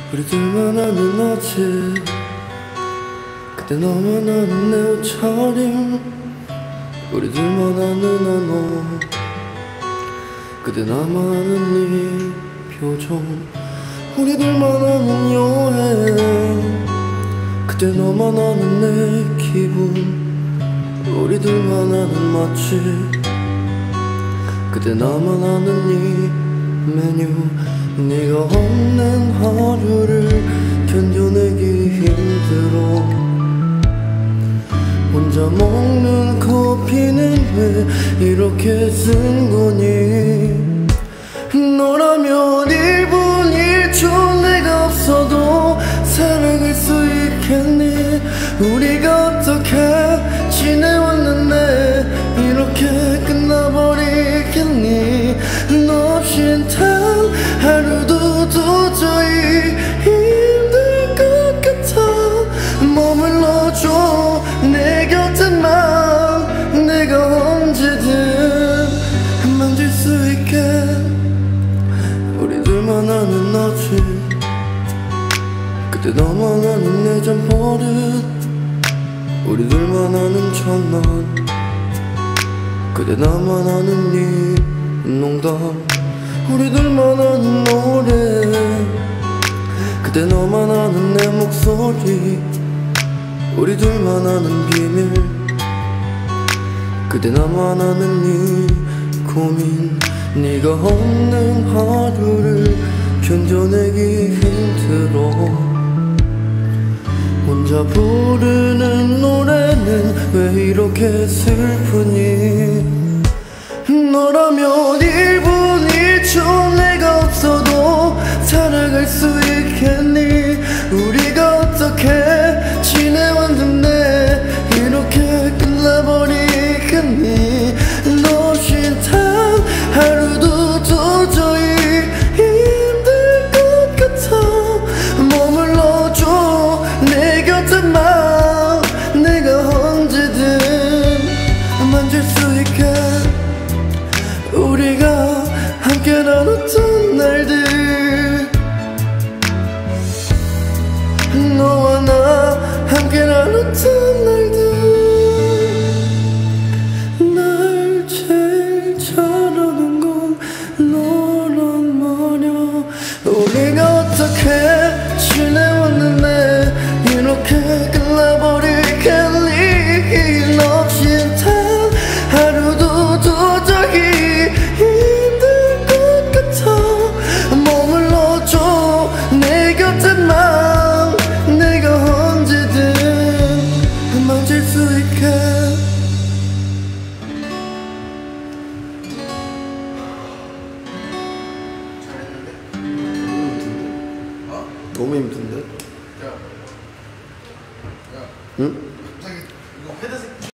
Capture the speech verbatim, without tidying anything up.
우리들만 아는 아침 그때 너만 아는 내 옷차림 우리들만 아는 언어 그때 나만 아는 네 표정 우리들만 아는 여행 그때 너만 아는 내 기분 우리들만 아는 맛집 그때 나만 아는 네 메뉴 네가 없는 하루를 견뎌내기 힘들어 혼자 먹는 커피는 왜 이렇게 쓴 거니 너라면 일 분 일 초 내가 없어도 살아갈 수 있겠니 우리가 어떻게 지내왔는데 이렇게 끝나버리겠니 너 없인 단 하루도 도저히 힘들 것 같아 머물러줘 내 곁에만 내가 언제든 만질 수 있게 우리들만 아는 아침 그때 너만 아는 내전 버릇 우리들만 아는 장난 그때 나만 아는 네 농담 우리들만 아는 노래 그때 너만 아는 내 목소리 우리들만 아는 비밀 그때 나만 아는 네 고민 네가 없는 하루를 견뎌내기 힘들어 혼자 부르는 노래는 왜 이렇게 슬프니 너라면 일 분 일 초 내가 없어도 살아갈 수 있겠니 우리가 어떻게 지내왔는데 이렇게 끝나버리겠니 너 없인 단 하루도 도저히 힘들 것 같아 머물러줘 내 곁에만 내가 언제든 만질 수 있게 우리가 함께 나눴던 날들 너와 나 함께 나눴던 날들 날 제일 잘하는 건 너란 말야 우리가 어떻게 지내왔는데 이렇게 끝나버리겠니 너 없인 단 하루도 도저히 힘들 것 같아 머물러줘 내 곁에만 내가 언제든 만질 수 있게 너무 힘든데? 야, 야, 응? 갑자기 이거 헤드셋